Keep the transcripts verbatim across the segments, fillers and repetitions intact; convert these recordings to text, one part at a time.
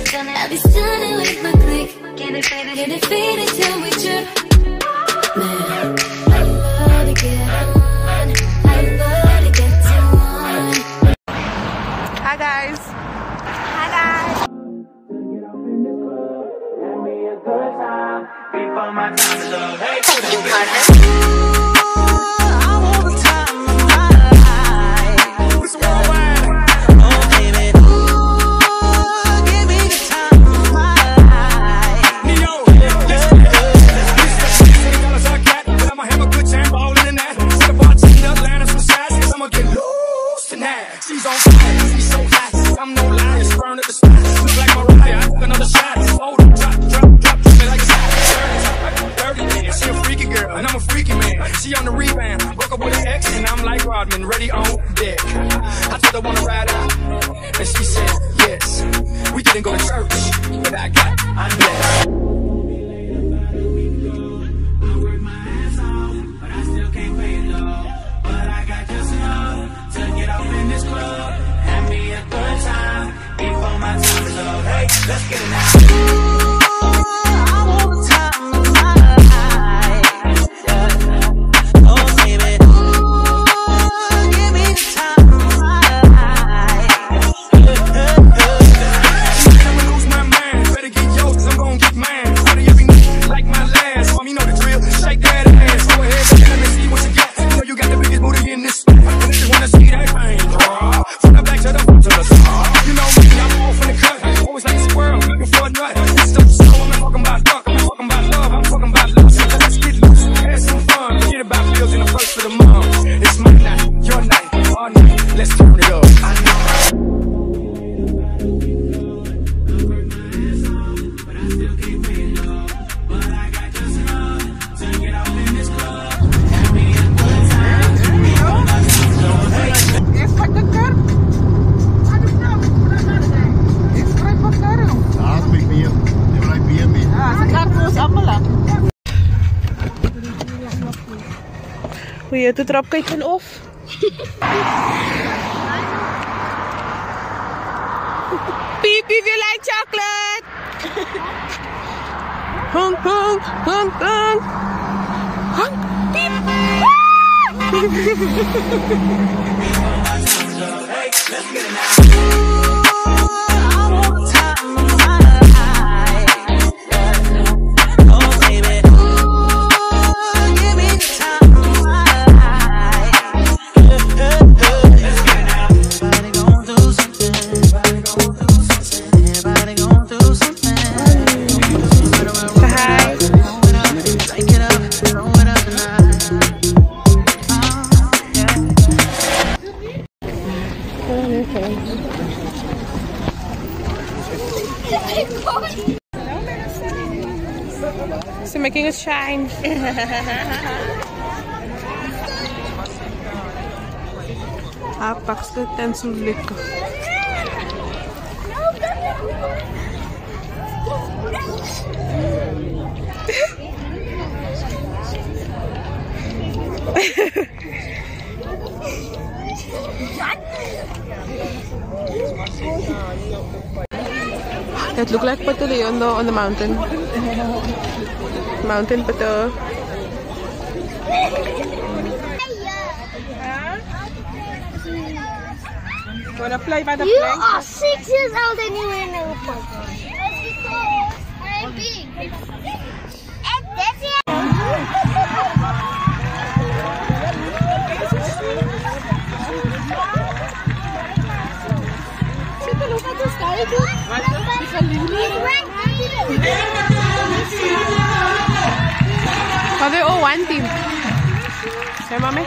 I'll be stunning with my click. Get it faded, get it faded till we trip. Man, I love to get on. I love to get to one. Hi guys. Hi guys. Before my time is up. Hey, ready on deck. I told her wanna ride out, and she said yes. We didn't go to church, but I got I'm blessed. I work my ass off, but I still can't pay it low. But I got just enough to get off in this club. Have me a good time before my time is up. Hey, let's get it now. Goeie, toe trap kyk van of. Piep, piep, you like chocolate? Honk, honk, honk, honk. Honk, piep. Hey, let's get it now. So making us shine. Ah, paks dit en so lekker. It looked like Patuli though on the mountain. Mountain Pato. Wanna fly by the You plane? are six years old and you in a report. Very big. And that's it. Take a look at the sky, dude. It's a lily. Are they all one team? Hey, mommy?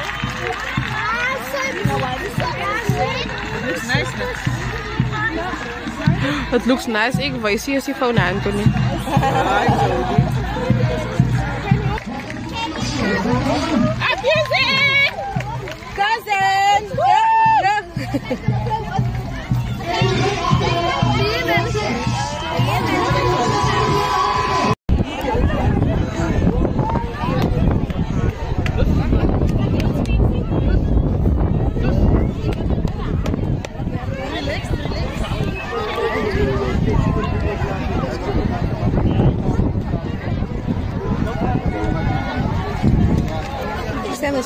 Looks nice. It looks nice. Ik wys hier as die phone aan toe nie. Abusing! Cousin!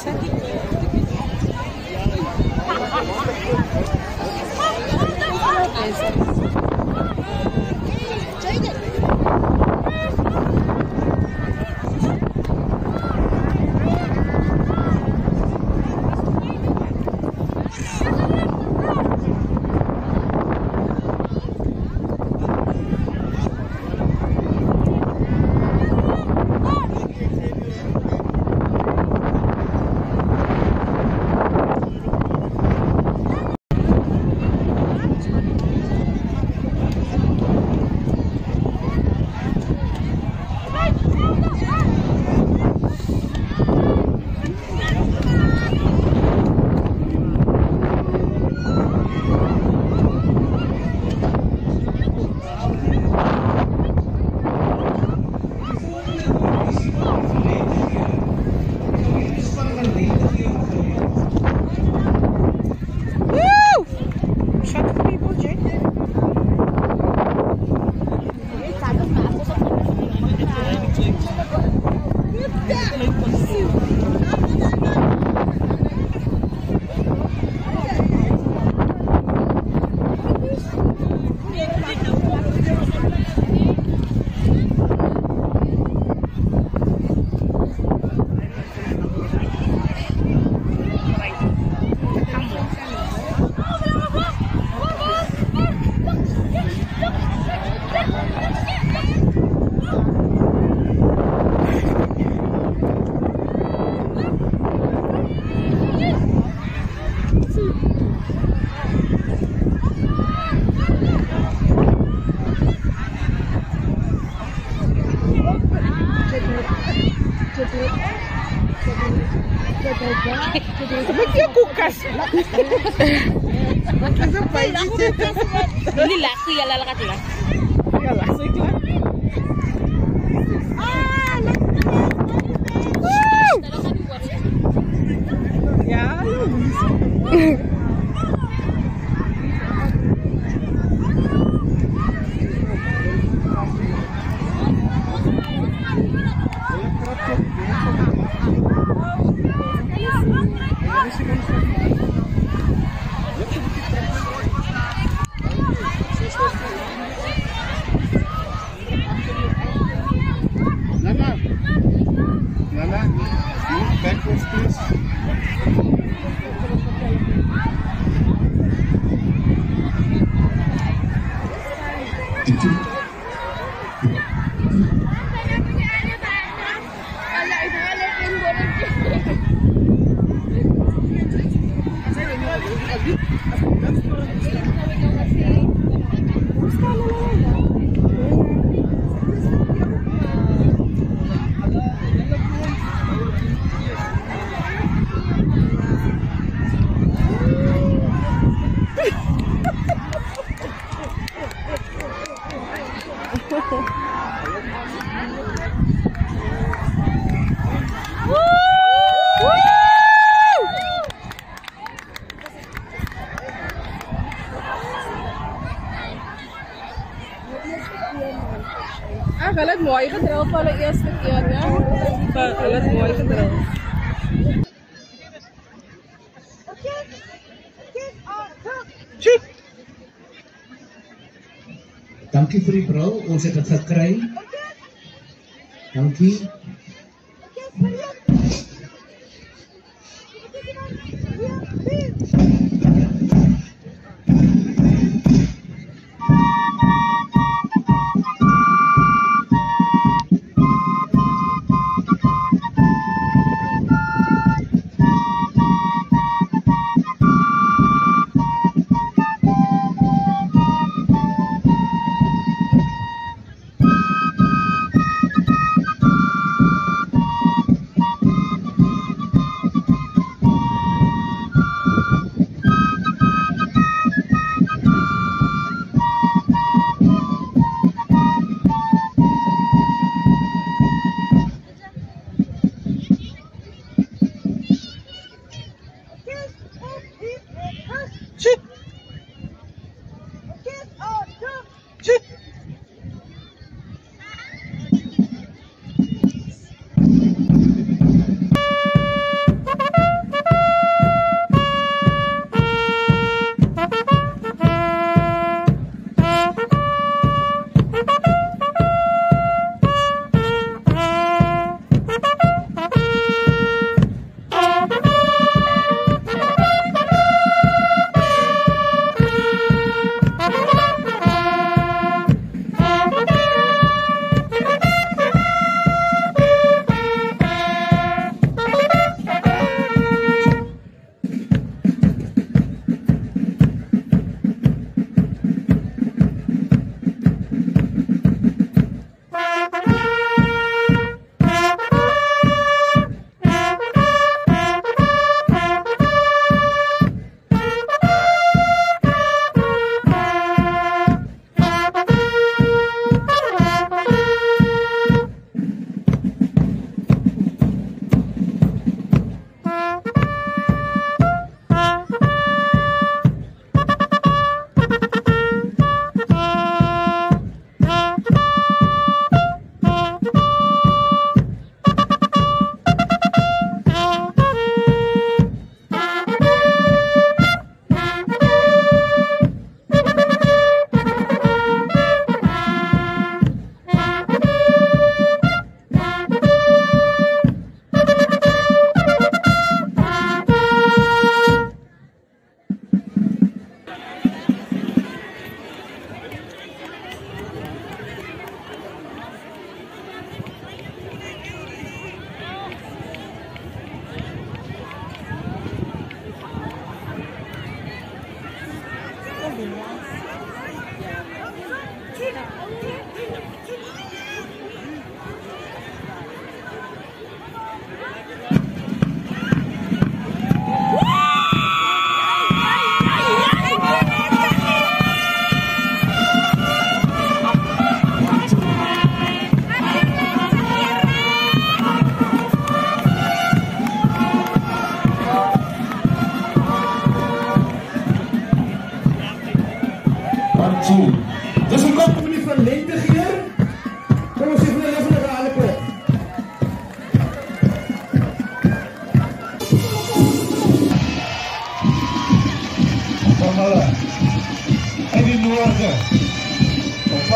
Sebenarnya kukas. Ini laku ya lala kati lah. Ya laku itu lah. Ya. Ah, kalat mo ay kadraw pala iyas kaya niya. Kalat mo ay kadraw. Dankie vir die bril, ons het dit gekry. Dankie.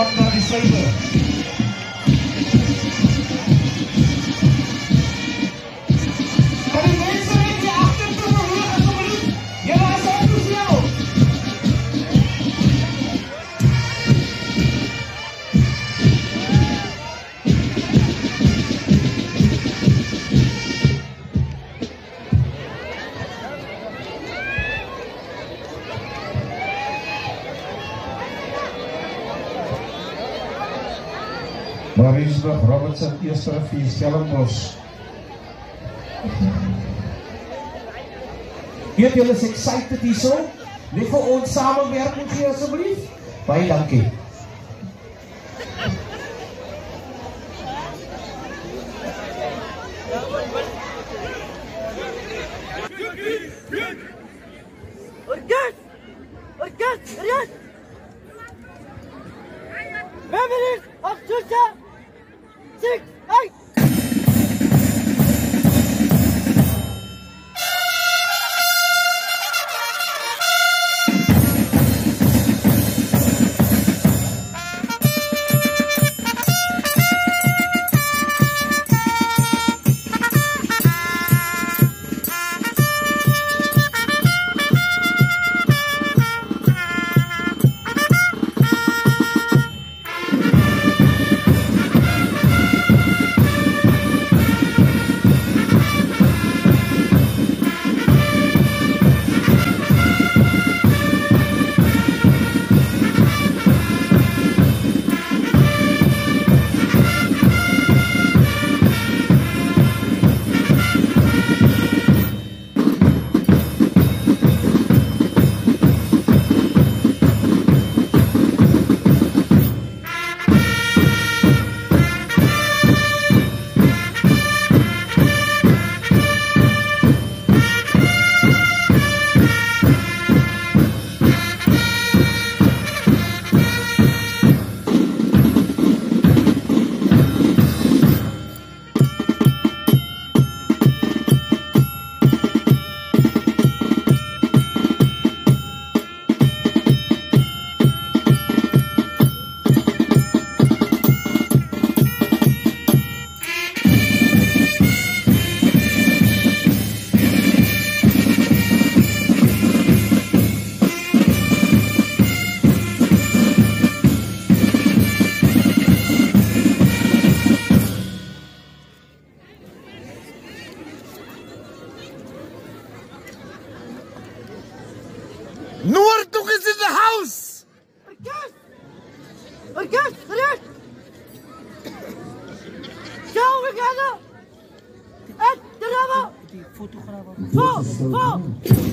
pad naar die cyber. Kan die mensen net hier achter toe beweeg asseblief? Julle is op te snel. Mariesburg, Robertson, Eerste Rivier, Stellenbosch. Weet julle is excited hierso? Net vir ons samenwerking gee asseblief? Baie dankie. Orkest! Orkest! Orkest! Memories of Susha! Six, eight! Noordhoek is in the house! Orkest! Orkest! Orkest! Ciao, Brigade! En de ramo! Vol! Vol!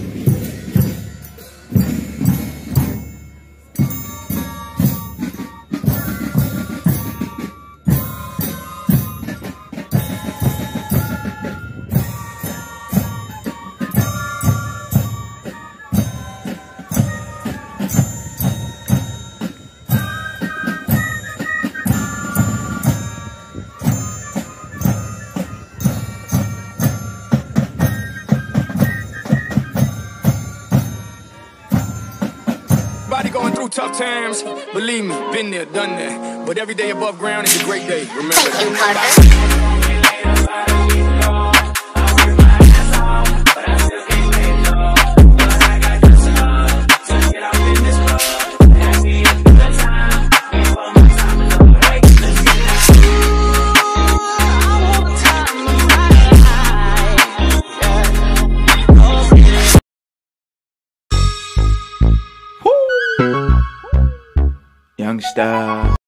Everybody going through tough times. Believe me, been there, done that. But every day above ground is a great day. Remember that. Youngster.